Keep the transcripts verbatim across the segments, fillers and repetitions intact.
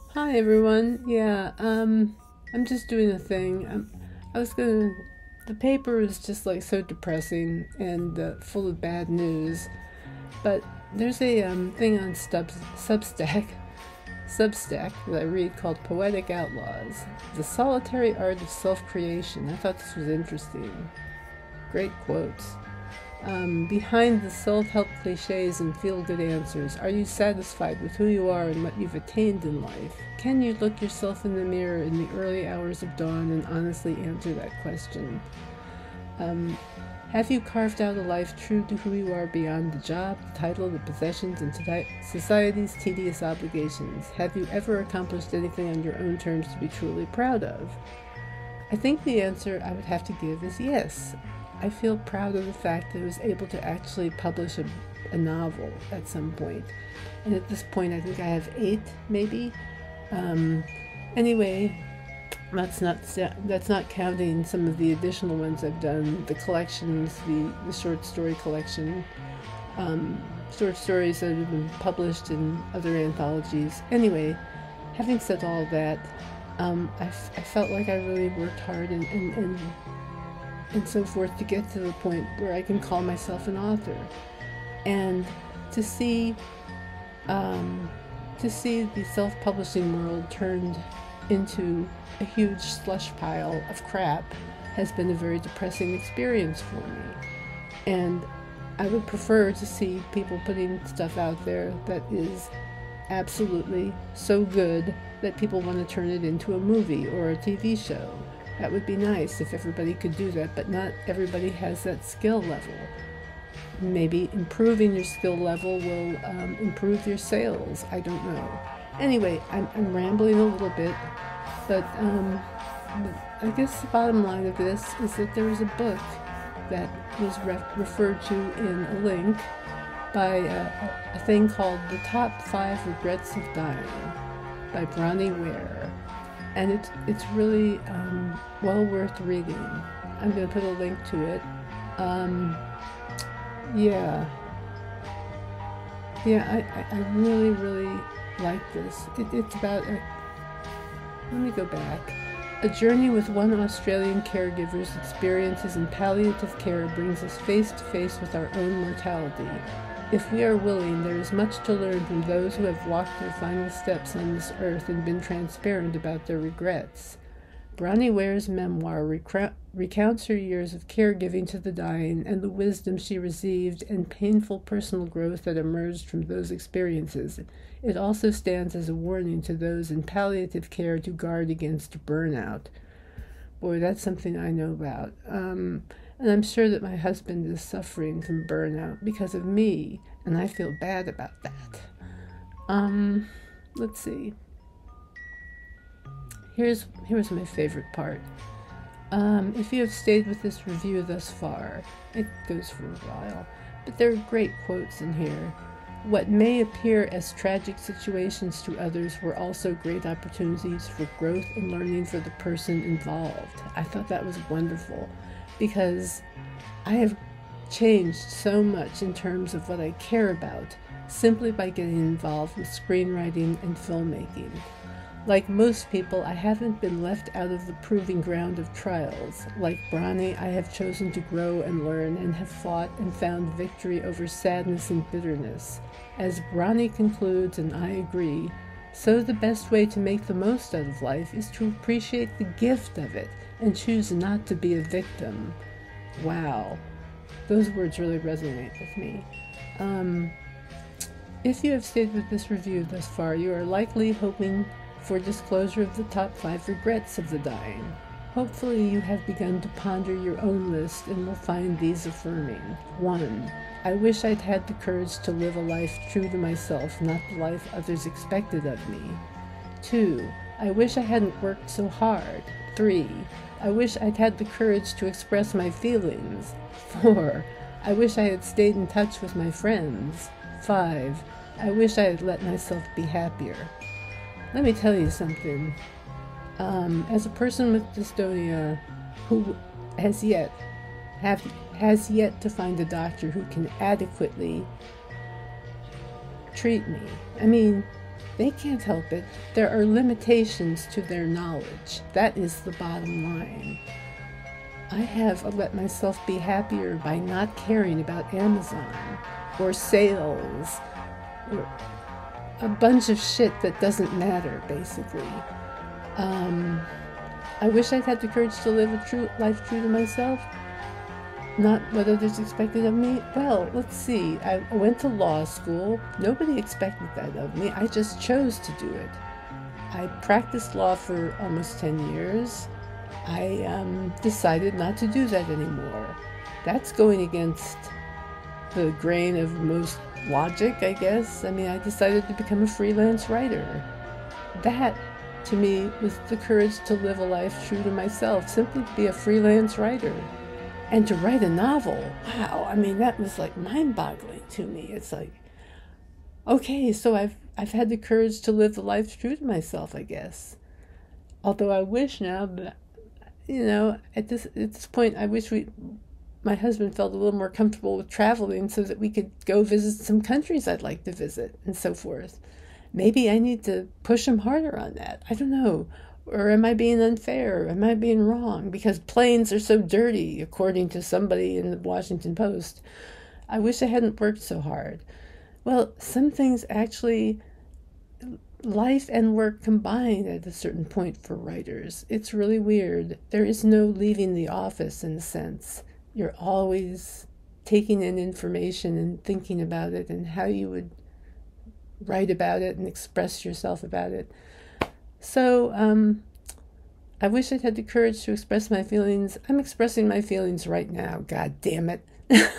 Hi everyone. Yeah, um, I'm just doing a thing. Um, I was gonna. The paper is just like so depressing and uh, full of bad news. But there's a um, thing on Stub- Substack, Substack that I read called Poetic Outlaws: The Solitary Art of Self-Creation. I thought this was interesting. Great quotes. Um, behind the self help cliches and feel good answers, are you satisfied with who you are and what you've attained in life? Can you look yourself in the mirror in the early hours of dawn and honestly answer that question? Um, have you carved out a life true to who you are beyond the job, the title, the possessions, and society's tedious obligations? Have you ever accomplished anything on your own terms to be truly proud of? I think the answer I would have to give is yes. I feel proud of the fact that I was able to actually publish a, a novel at some point. And at this point, I think I have eight, maybe. Um, anyway, that's not that's not counting some of the additional ones I've done, the collections, the, the short story collection, um, short stories that have been published in other anthologies. Anyway, having said all that, um, I, f- I felt like I really worked hard and, and, and and so forth to get to the point where I can call myself an author. And to see um, to see the self-publishing world turned into a huge slush pile of crap has been a very depressing experience for me. And I would prefer to see people putting stuff out there that is absolutely so good that people want to turn it into a movie or a T V show. That would be nice if everybody could do that, but not everybody has that skill level. Maybe improving your skill level will um, improve your sales. I don't know. Anyway, I'm, I'm rambling a little bit, but um, I guess the bottom line of this is that there is a book that was re- referred to in a link by a, a thing called The Top Five Regrets of Dying by Bronnie Ware. And it's, it's really um, well worth reading. I'm going to put a link to it. Um, yeah. Yeah, I, I, I really, really like this. It, it's about a, let me go back. A journey with one Australian caregiver's experiences in palliative care brings us face to face with our own mortality. If we are willing, there is much to learn from those who have walked their final steps on this earth and been transparent about their regrets. Bronnie Ware's memoir recra- recounts her years of caregiving to the dying and the wisdom she received and painful personal growth that emerged from those experiences. It also stands as a warning to those in palliative care to guard against burnout. Boy, that's something I know about. Um, and I'm sure that my husband is suffering from burnout because of me, and I feel bad about that. Um, let's see. Here's here's my favorite part. Um, if you have stayed with this review thus far, it goes for a while, but there are great quotes in here. What may appear as tragic situations to others were also great opportunities for growth and learning for the person involved. I thought that was wonderful because I have changed so much in terms of what I care about simply by getting involved with screenwriting and filmmaking. Like most people, I haven't been left out of the proving ground of trials. Like Bronnie, I have chosen to grow and learn and have fought and found victory over sadness and bitterness. As Bronnie concludes, and I agree, so the best way to make the most out of life is to appreciate the gift of it and choose not to be a victim. Wow. Those words really resonate with me. Um, if you have stayed with this review thus far, you are likely hoping for disclosure of the top five regrets of the dying. Hopefully you have begun to ponder your own list and will find these affirming. One, I wish I'd had the courage to live a life true to myself, not the life others expected of me. Two, I wish I hadn't worked so hard. Three, I wish I'd had the courage to express my feelings. Four, I wish I had stayed in touch with my friends. Five, I wish I had let myself be happier. Let me tell you something. Um, as a person with dystonia who has yet have has yet to find a doctor who can adequately treat me. I mean, They can't help it. There are limitations to their knowledge. That is the bottom line. I have let myself be happier by not caring about Amazon or sales or a bunch of shit that doesn't matter, basically. Um, I wish I'd had the courage to live a true life true to myself. Not what others expected of me. Well, let's see. I went to law school. Nobody expected that of me. I just chose to do it. I practiced law for almost ten years. I um, decided not to do that anymore. That's going against the grain of most logic, I guess. I mean, I decided to become a freelance writer. That, to me, was the courage to live a life true to myself, simply to be a freelance writer. And to write a novel, wow, I mean, that was like mind-boggling to me. It's like, okay, so I've I've had the courage to live the life true to myself, I guess. Although I wish now, but, you know, at this at this point, I wish we, my husband felt a little more comfortable with traveling so that we could go visit some countries I'd like to visit and so forth. Maybe I need to push him harder on that. I don't know. Or am I being unfair? Am I being wrong? Because planes are so dirty, according to somebody in the Washington Post. I wish I hadn't worked so hard. Well, some things actually, life and work combine at a certain point for writers. It's really weird. There is no leaving the office in a sense. You're always taking in information and thinking about it and how you would write about it and express yourself about it. So, um, I wish I'd had the courage to express my feelings. I'm expressing my feelings right now, god damn it.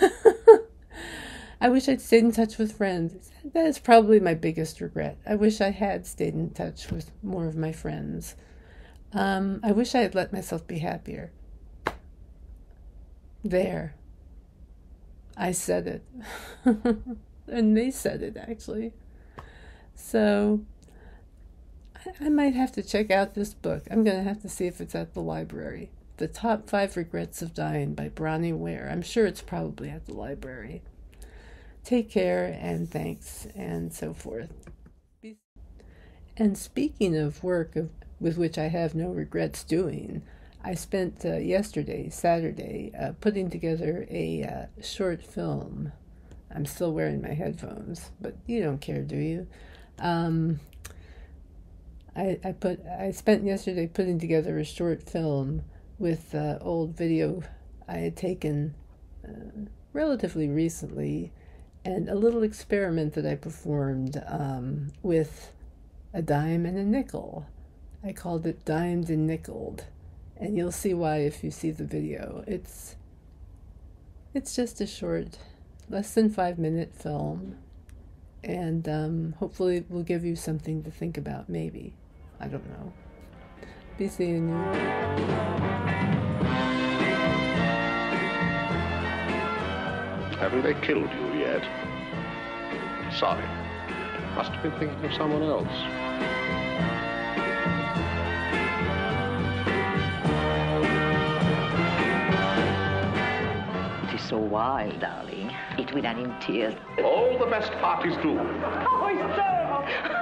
I wish I'd stayed in touch with friends. That is probably my biggest regret. I wish I had stayed in touch with more of my friends. Um, I wish I had let myself be happier. There. I said it. And they said it, actually. So I might have to check out this book. I'm going to have to see if it's at the library. The Top Five Regrets of Dying by Bronnie Ware. I'm sure it's probably at the library. Take care and thanks and so forth. And speaking of work of, with which I have no regrets doing, I spent uh, yesterday, Saturday, uh, putting together a uh, short film. I'm still wearing my headphones, but you don't care, do you? Um... I, I put I spent yesterday putting together a short film with uh, old video I had taken uh, relatively recently, and a little experiment that I performed um, with a dime and a nickel. I called it Dimed and Nickeled, and you'll see why if you see the video. It's it's just a short, less than five minute film, and um, hopefully it will give you something to think about, maybe. I don't know. Be seeing you. Haven't they killed you yet? Sorry. Must have been thinking of someone else. It is so wild, darling. It will end in tears. All the best parties do. Oh, it's terrible!